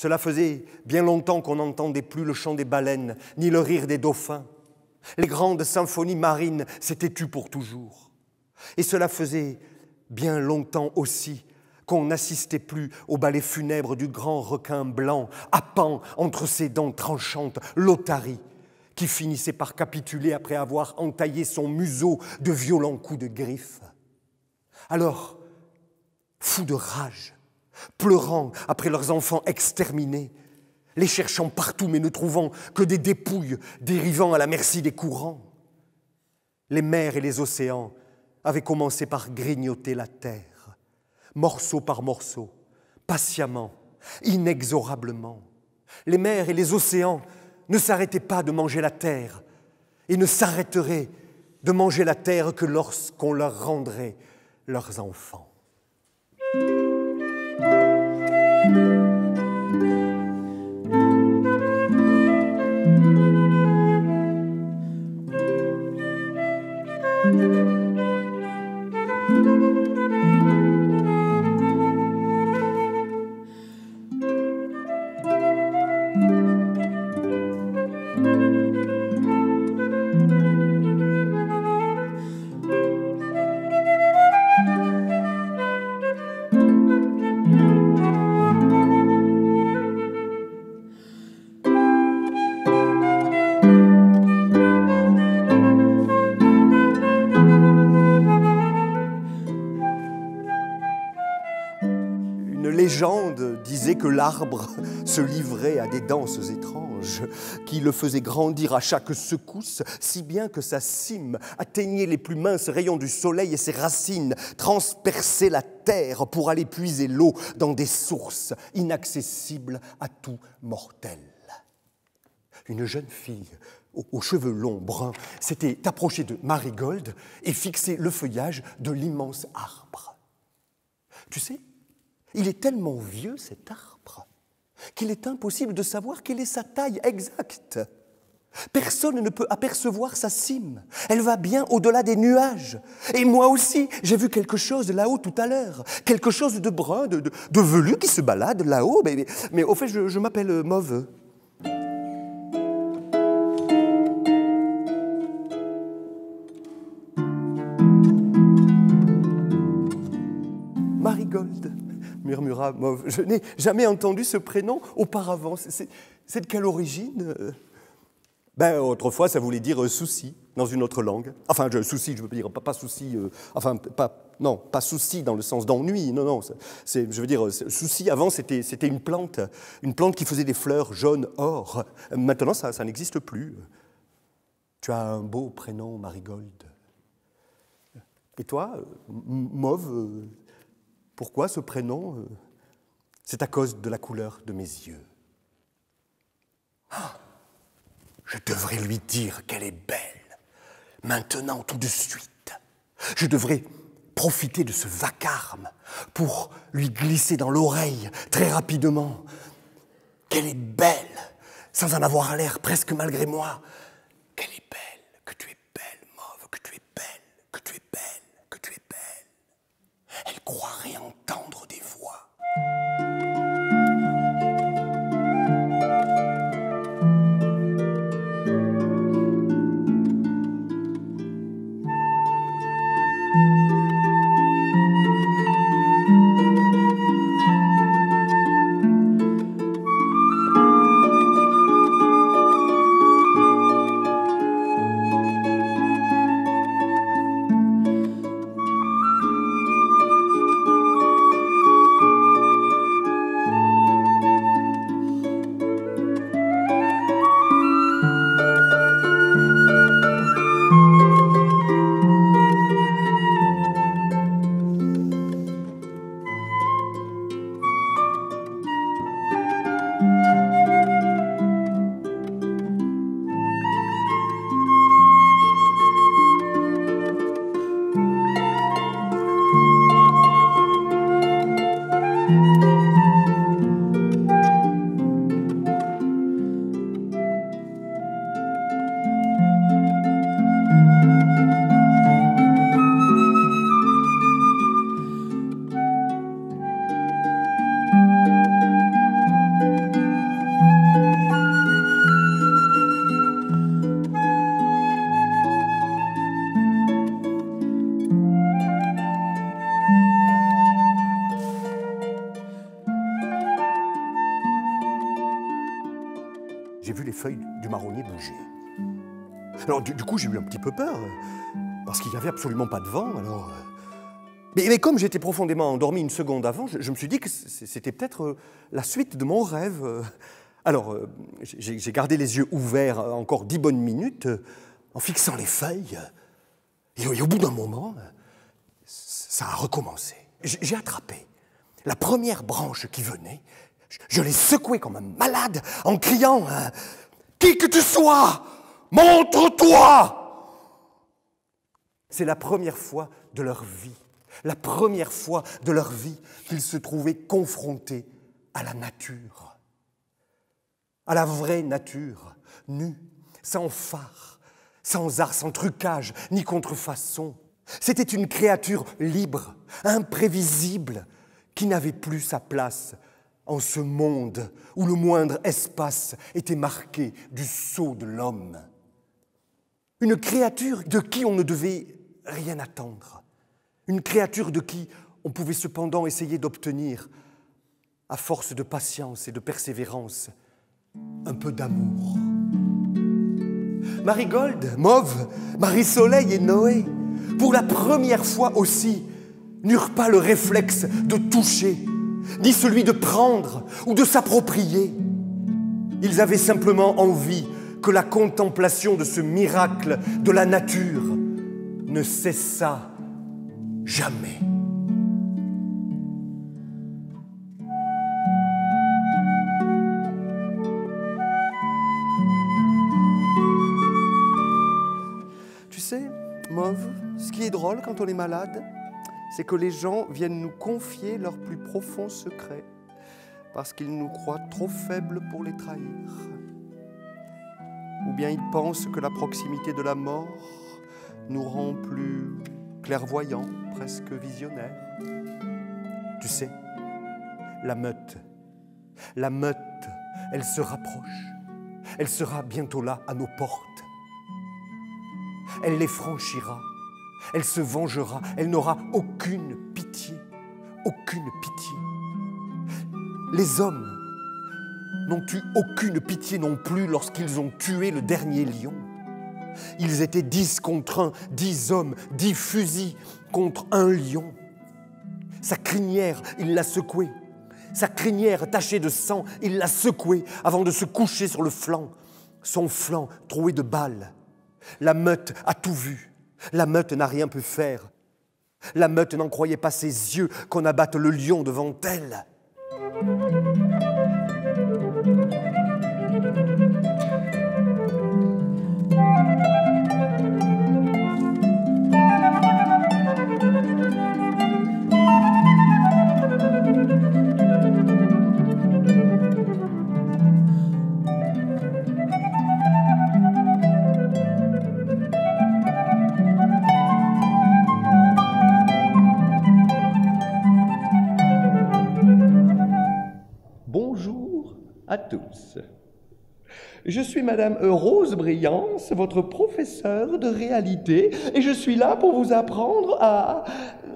Cela faisait bien longtemps qu'on n'entendait plus le chant des baleines, ni le rire des dauphins. Les grandes symphonies marines s'étaient tues pour toujours. Et cela faisait bien longtemps aussi qu'on n'assistait plus au ballet funèbre du grand requin blanc, happant entre ses dents tranchantes l'otarie, qui finissait par capituler après avoir entaillé son museau de violents coups de griffes. Alors, fous de rage, pleurant après leurs enfants exterminés, les cherchant partout mais ne trouvant que des dépouilles dérivant à la merci des courants, les mers et les océans avaient commencé par grignoter la terre, morceau par morceau, patiemment, inexorablement. Les mers et les océans ne s'arrêtaient pas de manger la terre et ne s'arrêteraient de manger la terre que lorsqu'on leur rendrait leurs enfants. La légende disait que l'arbre se livrait à des danses étranges qui le faisaient grandir à chaque secousse, si bien que sa cime atteignait les plus minces rayons du soleil et ses racines transperçaient la terre pour aller puiser l'eau dans des sources inaccessibles à tout mortel. Une jeune fille aux cheveux longs bruns s'était approchée de Marigold et fixait le feuillage de l'immense arbre. Tu sais, il est tellement vieux, cet arbre, qu'il est impossible de savoir quelle est sa taille exacte. Personne ne peut apercevoir sa cime. Elle va bien au-delà des nuages. Et moi aussi, j'ai vu quelque chose là-haut tout à l'heure. Quelque chose de brun, de velu qui se balade là-haut. Mais au fait, je m'appelle Mauve. Marigold, murmura Mauve. Je n'ai jamais entendu ce prénom auparavant. C'est de quelle origine? Autrefois, ça voulait dire souci dans une autre langue. Enfin, souci, je veux dire, pas souci. Pas souci dans le sens d'ennui. Non. Je veux dire, souci, avant, c'était une plante qui faisait des fleurs jaunes or. Maintenant, ça n'existe plus. Tu as un beau prénom, Marigold. Et toi, Mauve, pourquoi ce prénom? C'est à cause de la couleur de mes yeux. Ah, je devrais lui dire qu'elle est belle, maintenant, tout de suite. Je devrais profiter de ce vacarme pour lui glisser dans l'oreille, très rapidement, qu'elle est belle, sans en avoir l'air, presque malgré moi. Qu'elle est belle, que tu es belle, Mauve, que tu es belle, que tu es belle, que tu es belle. Elle croirait entendre des voix. j'ai vu les feuilles du marronnier bouger. Alors du coup, j'ai eu un petit peu peur, parce qu'il n'y avait absolument pas de vent, alors... Mais comme j'étais profondément endormi une seconde avant, je me suis dit que c'était peut-être la suite de mon rêve. Alors, j'ai gardé les yeux ouverts encore 10 bonnes minutes, en fixant les feuilles, et au bout d'un moment, ça a recommencé. J'ai attrapé la première branche qui venait, je l'ai secouée comme un malade en criant « Qui que tu sois, montre-toi !» C'est la première fois de leur vie, la première fois de leur vie qu'ils se trouvaient confrontés à la nature, à la vraie nature, nue, sans phare, sans art, sans trucage, ni contrefaçon. C'était une créature libre, imprévisible, qui n'avait plus sa place en ce monde où le moindre espace était marqué du sceau de l'homme. Une créature de qui on ne devait rien attendre. Une créature de qui on pouvait cependant essayer d'obtenir, à force de patience et de persévérance, un peu d'amour. Marigold, Mauve, Marie-Soleil et Noé, pour la première fois aussi, n'eurent pas le réflexe de toucher, ni celui de prendre ou de s'approprier. Ils avaient simplement envie que la contemplation de ce miracle de la nature ne cessât jamais. Tu sais, Mauve, ce qui est drôle quand on est malade, c'est que les gens viennent nous confier leurs plus profonds secrets parce qu'ils nous croient trop faibles pour les trahir. Ou bien ils pensent que la proximité de la mort nous rend plus clairvoyants, presque visionnaires. Tu sais, la meute, elle se rapproche. Elle sera bientôt là, à nos portes. Elle les franchira. Elle se vengera, elle n'aura aucune pitié, aucune pitié. Les hommes n'ont eu aucune pitié non plus lorsqu'ils ont tué le dernier lion. Ils étaient 10 contre 1, 10 hommes, 10 fusils contre un lion. Sa crinière, il l'a secouée. Sa crinière tachée de sang, il l'a secouée avant de se coucher sur le flanc, son flanc troué de balles. La meute a tout vu. La meute n'a rien pu faire. La meute n'en croyait pas ses yeux qu'on abatte le lion devant elle. Bonjour à tous. Je suis Madame Rose Brillance, votre professeure de réalité, et je suis là pour vous apprendre à...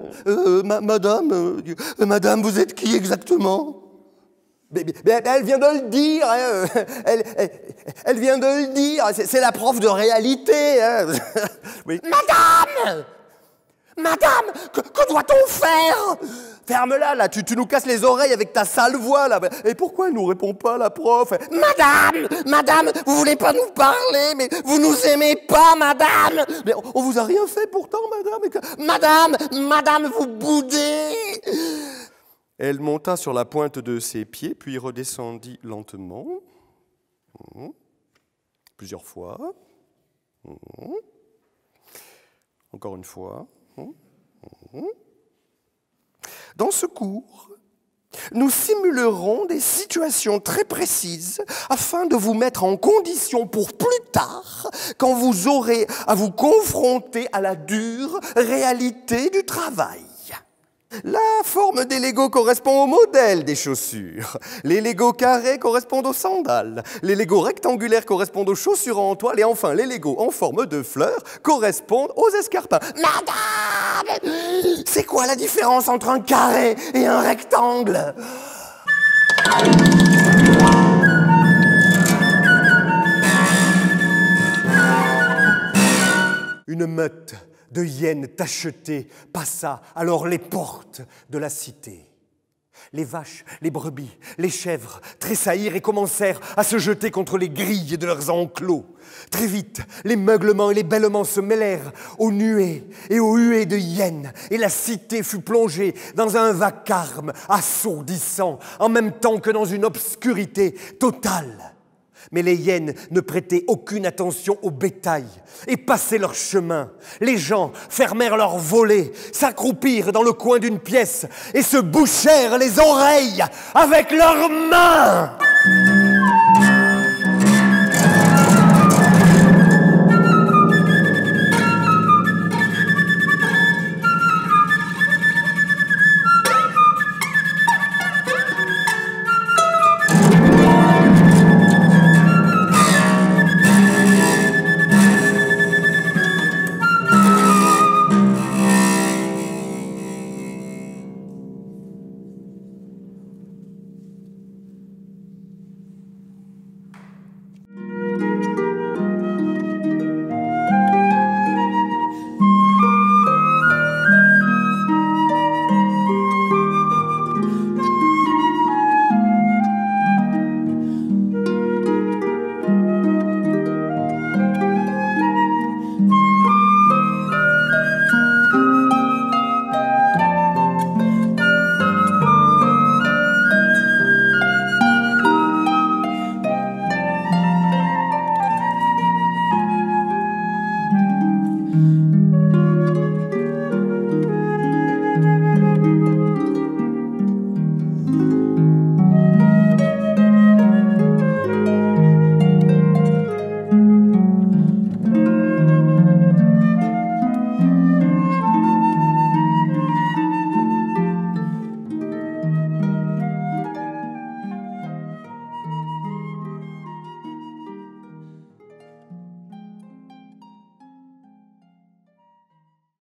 Madame, vous êtes qui exactement ? Mais elle vient de le dire, hein. Elle vient de le dire, c'est la prof de réalité. Hein. Oui. Madame, que doit-on faire ? Ferme-la, là, tu nous casses les oreilles avec ta sale voix, là. Et pourquoi elle nous répond pas, la prof ? Madame, vous voulez pas nous parler, mais vous nous aimez pas, madame. Mais on vous a rien fait pourtant, madame. Madame, vous boudez. Elle monta sur la pointe de ses pieds, puis redescendit lentement, plusieurs fois, encore une fois. Dans ce cours, nous simulerons des situations très précises afin de vous mettre en condition pour plus tard, quand vous aurez à vous confronter à la dure réalité du travail. La forme des Legos correspond au modèle des chaussures. Les Legos carrés correspondent aux sandales. Les Legos rectangulaires correspondent aux chaussures en toile. Et enfin, les Legos en forme de fleurs correspondent aux escarpins. Madame, c'est quoi la différence entre un carré et un rectangle ? Une meute de hyènes tachetées passa alors les portes de la cité. Les vaches, les brebis, les chèvres tressaillirent et commencèrent à se jeter contre les grilles de leurs enclos. Très vite, les meuglements et les bêlements se mêlèrent aux nuées et aux huées de hyènes, et la cité fut plongée dans un vacarme assourdissant, en même temps que dans une obscurité totale. Mais les hyènes ne prêtaient aucune attention au bétail et passaient leur chemin. Les gens fermèrent leurs volets, s'accroupirent dans le coin d'une pièce et se bouchèrent les oreilles avec leurs mains.